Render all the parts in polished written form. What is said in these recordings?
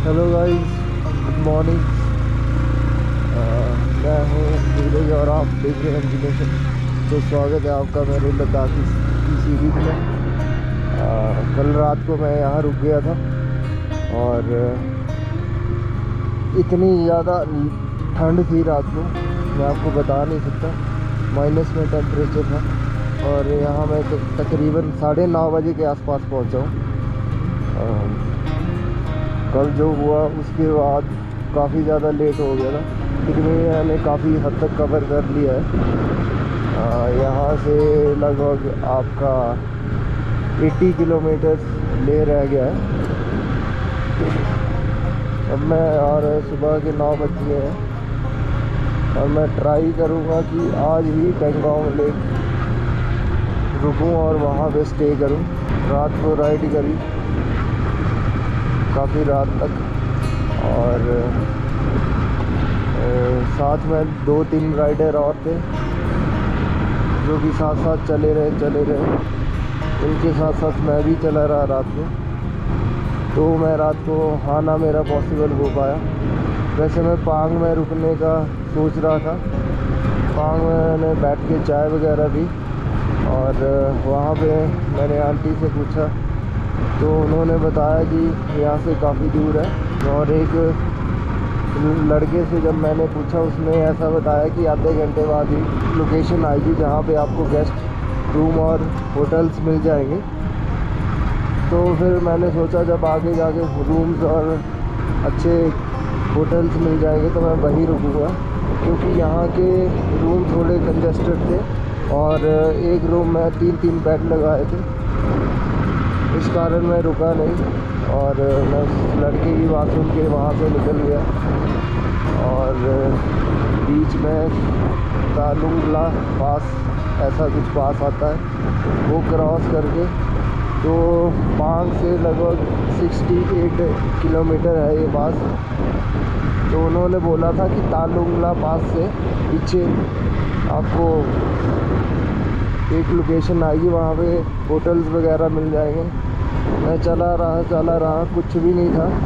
Hello guys, good morning. मैं हूँ नीरज और आप देख रहे हैं एजुकेशन। तो स्वागत है आपका मेरे लद्दाख की सीरीज में। कल रात को मैं यहाँ रुक गया था और इतनी ज़्यादा ठंड थी रात को, मैं आपको बता नहीं सकता। माइनस में टेम्परेचर था और यहाँ मैं तकरीबन 9:30 बजे के आसपास पहुँचा हूँ। कल जो हुआ उसके बाद काफ़ी ज़्यादा लेट हो गया था, लेकिन मैंने काफ़ी हद तक कवर कर लिया है। यहाँ से लगभग आपका 80 किलोमीटर ले रह गया है। अब मैं और सुबह के 9 बज गए हैं और मैं ट्राई करूँगा कि आज ही पेंगोंग लेक रुकूँ और वहाँ पे स्टे करूँ। रात को राइड करी काफ़ी रात तक और साथ में 2-3 राइडर और थे जो कि साथ साथ चले रहे। उनके साथ साथ मैं भी चला रहा रात में। तो मैं रात को आना मेरा पॉसिबल हो पाया। वैसे मैं पांग में रुकने का सोच रहा था। पांग में मैंने बैठ के चाय वगैरह पी और वहाँ पे मैंने आंटी से पूछा तो उन्होंने बताया कि यहाँ से काफ़ी दूर है। और एक लड़के से जब मैंने पूछा उसने ऐसा बताया कि आधे घंटे बाद ही लोकेशन आएगी जहाँ पे आपको गेस्ट रूम और होटल्स मिल जाएंगे। तो फिर मैंने सोचा जब आगे जाके रूम्स और अच्छे होटल्स मिल जाएंगे तो मैं वहीं रुकूँगा, क्योंकि यहाँ के रूम थोड़े कंजस्टेड थे और एक रूम में 3-3 बेड लगाए थे। इस कारण मैं रुका नहीं और मैं उस लड़के की बात सुन के वहाँ से निकल गया और बीच में तालुंगला पास ऐसा कुछ पास आता है, वो क्रॉस करके तो पांग से लगभग 68 किलोमीटर है ये पास। तो उन्होंने बोला था कि तालुंगला पास से पीछे आपको एक लोकेशन आएगी, वहाँ पे होटल्स वगैरह मिल जाएंगे। मैं चला रहा कुछ भी नहीं था।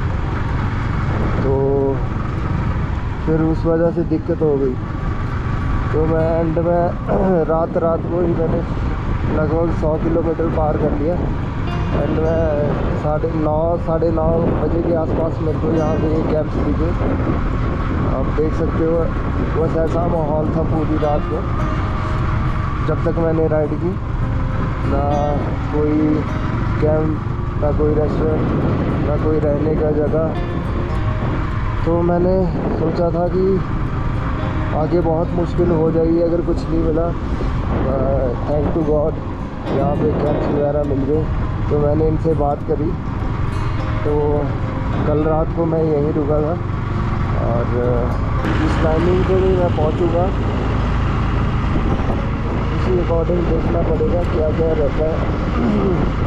तो फिर उस वजह से दिक्कत हो गई। तो मैं एंड में रात को ही मैंने लगभग 100 किलोमीटर पार कर लिया। एंड में 9:30 बजे के आसपास मेरे को यहाँ पे कैंप्स दिखे। आप देख सकते हो बस ऐसा माहौल था पूरी रात को जब तक मैंने राइड की। ना कोई कैंप, ना कोई रेस्टोरेंट, ना कोई रहने का जगह। तो मैंने सोचा था कि आगे बहुत मुश्किल हो जाएगी अगर कुछ नहीं मिला। थैंक टू गॉड यहाँ पे कैंप्स वगैरह मिल गए। तो मैंने इनसे बात करी तो कल रात को मैं यहीं रुका था और इस टाइमिंग पे भी मैं पहुँचूँगा, इसी अकॉर्डिंग देखना पड़ेगा क्या क्या रहता है।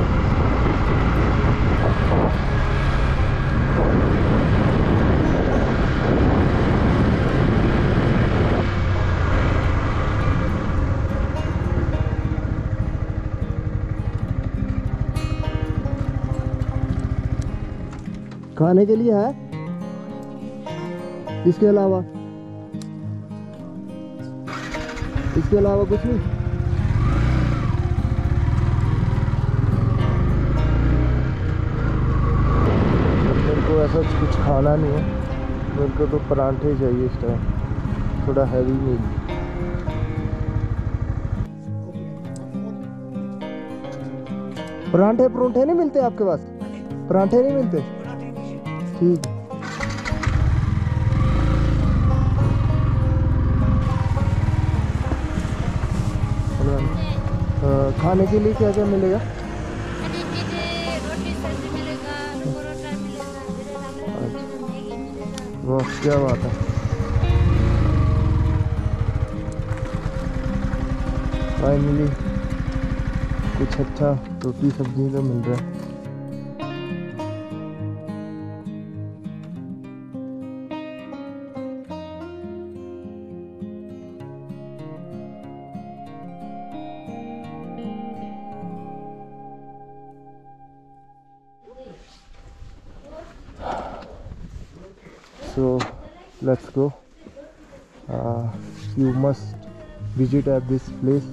खाने के लिए है, इसके अलावा कुछ नहीं। मेरे को ऐसा कुछ खाना नहीं है, मेरे को तो परांठे चाहिए इस टाइम, थोड़ा हैवी मील। परांठे नहीं मिलते आपके पास? परांठे नहीं मिलते? ठीक है। खाने के लिए क्या क्या मिलेगा? रोटी सब्जी मिलेगा, परोठा मिलेगा, मैगी मिलेगा। वाह क्या बात है। फाइनली कुछ अच्छा रोटी सब्जी तो मिल रहा है। So let's go. You must visit at this place.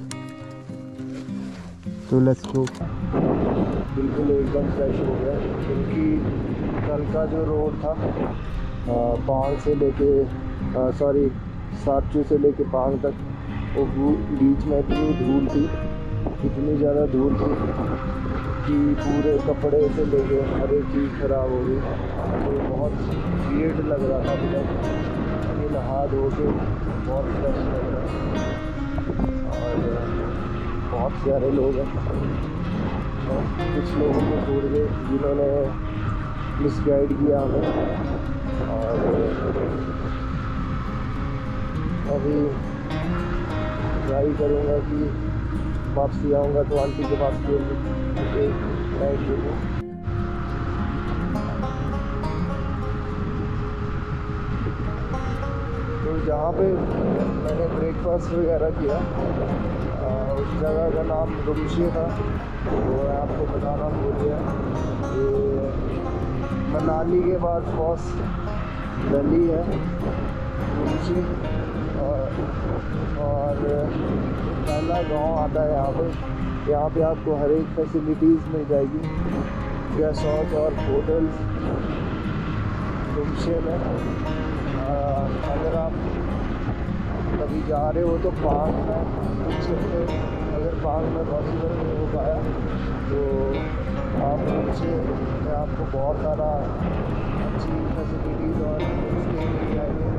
So let's go. बिल्कुल एकदम फ्रेश हो गया क्योंकि कल का जो रोड था पांग से लेके सातचू से लेके पांग तक, वो बीच में इतनी धूल थी, इतनी ज़्यादा धूल थी कि पूरे कपड़े से लेके हर एक चीज़ ख़राब हो गई। तो बहुत वियर्ड लग रहा था अभी तक। अभी नहा धो के बहुत फ्रेश लग रहा है और बहुत सारे लोग हैं। कुछ लोगों को छोड़ के जिन्होंने मिसगाइड किया हमें, और अभी ट्राई करूँगा कि वापसी आऊँगा तो आंटी के पास एक नाइट रुकूँ। तो जहाँ पे मैंने ब्रेकफास्ट वगैरह किया उस जगह का नाम रुमशे था। तो मैं आपको बताना भूल गया, ये मनाली के बाद फर्स्ट वैली है रुमशे, और पहला गांव आता है यहाँ पे आपको हर एक फैसिलिटीज़ मिल जाएगी, गेस्ट हाउस और होटल्स रुमशे में। अगर आप कभी जा रहे हो तो पांग में कुछ सकते, अगर पांग में पॉसिबल नहीं हो पाया तो आप रुमशे में आपको बहुत सारा अच्छी फैसिलिटीज़ और स्टे मिल जाएंगे।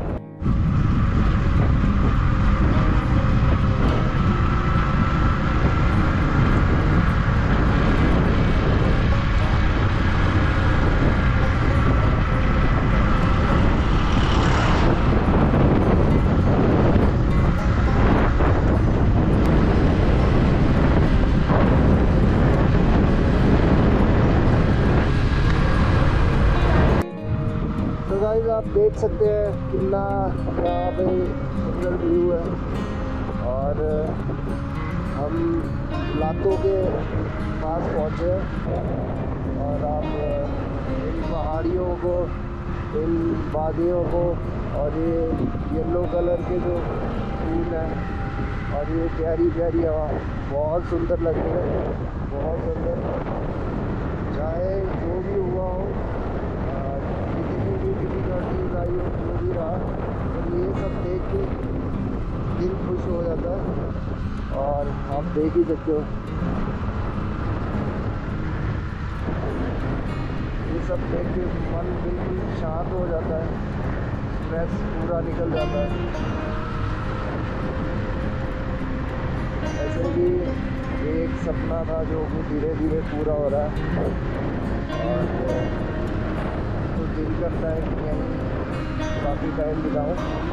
आप देख सकते हैं कितना यहाँ पे सुंदर व्यू है, और हम लातों के पास पहुँचे और आप इन पहाड़ियों को, इन वादियों को, और ये येलो कलर के जो फूल हैं और ये प्यारी प्यारी हवा बहुत सुंदर लग रही है, बहुत सुंदर। चाहे जो भी हुआ हो, आई हो, जो भी रहा, तो ये सब देख के दिल खुश हो जाता है। और आप देख ही सकते हो ये सब देख के मन बिल्कुल शांत हो जाता है, स्ट्रेस पूरा निकल जाता है। ऐसे भी एक सपना था जो धीरे धीरे पूरा हो रहा है, और तो दिल करता है कि यहीं काफ़ी टाइम बिताऊं।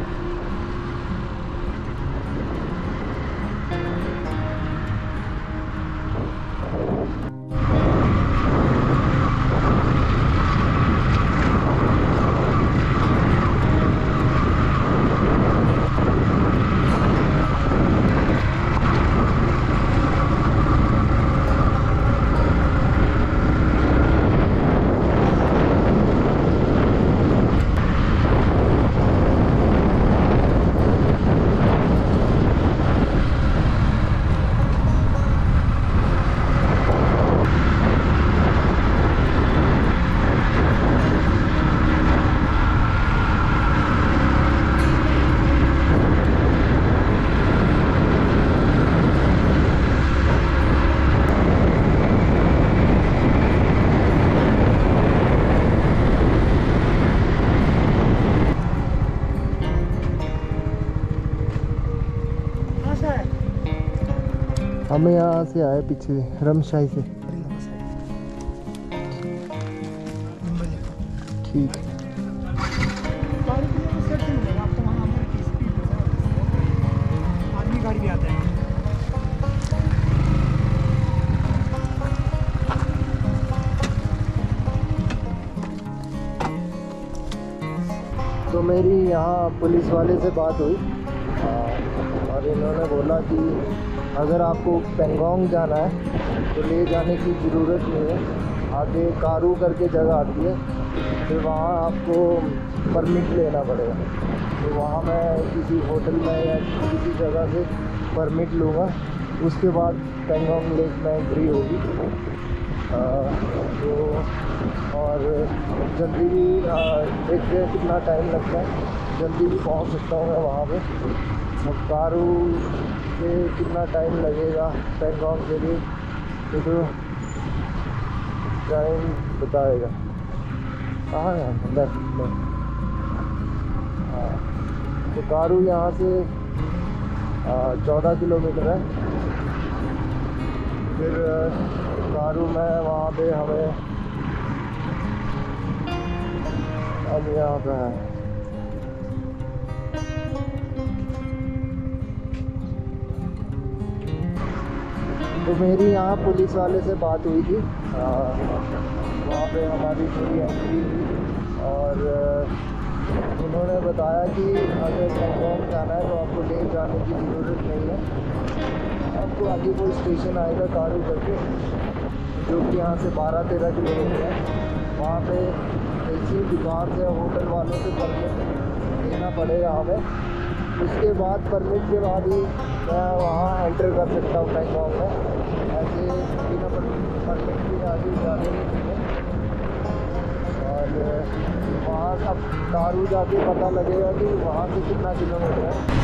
हमें यहाँ से आए पीछे रमशाही से। ठीक आदमी गाड़ी भी आते हैं। तो मेरी यहाँ पुलिस वाले से बात हुई और इन्होंने बोला कि अगर आपको पेंगोंग जाना है तो ले जाने की ज़रूरत नहीं है, आगे कारू करके जगह आती है, फिर वहाँ आपको परमिट लेना पड़ेगा। तो वहाँ मैं किसी होटल में या किसी जगह से परमिट लूँगा, उसके बाद पेंगोंग लेक में एंट्री होगी। तो और जल्दी भी देखते हैं कितना टाइम लगता है, जल्दी भी पहुँच सकता हूँ मैं वहाँ पे। अब कारू से कितना टाइम लगेगा पेंगोंग के लिए तो टाइम बताएगा। कहाँ है लेफ्ट में? हाँ, तो कारू यहाँ से 14 किलोमीटर है। फिर कारू में वहाँ पे हमें अब यहाँ पे है तो मेरी यहाँ पुलिस वाले से बात हुई थी, वहाँ पे हमारी थोड़ी एंट्री हुई और उन्होंने बताया कि अगर पेंगोंग जाना है तो आपको लेक जाने की ज़रूरत नहीं है। आपको आगे कोई स्टेशन आएगा कारू करके, जो कि यहाँ से 12-13 किलोमीटर है। वहाँ पे किसी दुकान से होटल वालों से परमिट लेना पड़ेगा हमें। उसके बाद परमिट के बाद ही मैं वहाँ एंटर कर सकता हूँ पेंगोंग में। ऐसे बिना परमिट के आगे जाने नहीं चाहिए। और वहाँ सब कारू जाके पता लगेगा कि वहाँ से कितना किलोमीटर है।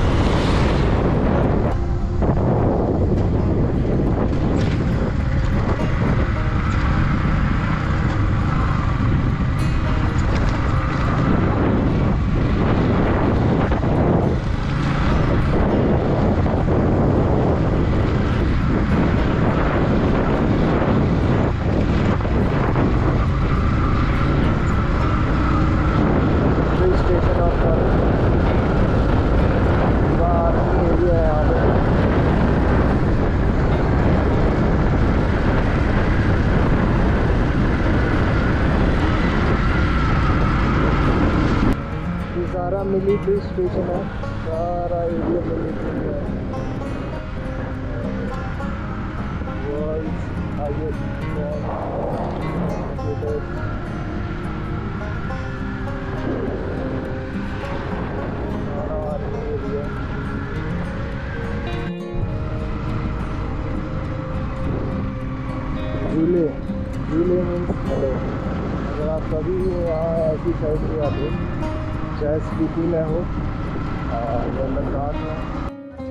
सारा मिलिट्री स्टेशन है, सारा एरिया मिलिट्री है। World's highest area. झूले मीन्स हेलो। अगर आप कभी यहाँ ऐसी साइड में आते हो, चाहे स्पीति में हो या लद्दाख में।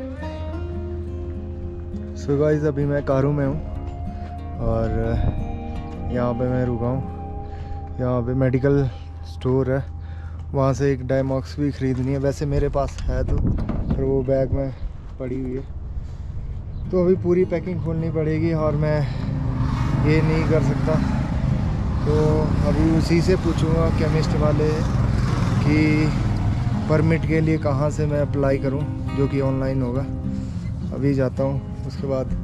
सो गाइस, अभी मैं कारू में हूँ और यहाँ पे मैं रुका हूँ। यहाँ पे मेडिकल स्टोर है, वहाँ से एक डायमॉक्स भी ख़रीदनी है। वैसे मेरे पास है तो, पर वो बैग में पड़ी हुई है। तो अभी पूरी पैकिंग खोलनी पड़ेगी और मैं ये नहीं कर सकता। तो अभी उसी से पूछूंगा केमिस्ट वाले कि परमिट के लिए कहाँ से मैं अप्लाई करूं, जो कि ऑनलाइन होगा। अभी जाता हूं, उसके बाद